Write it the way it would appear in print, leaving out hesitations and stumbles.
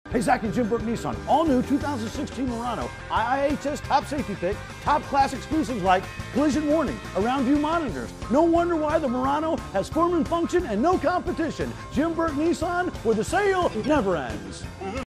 Hey, Zack and Burke Nissan, all new 2016 Murano, IIHS top safety pick, top class exclusives like collision warning, around view monitors. No wonder why the Murano has form and function and no competition. Burke Nissan, where the sale never ends.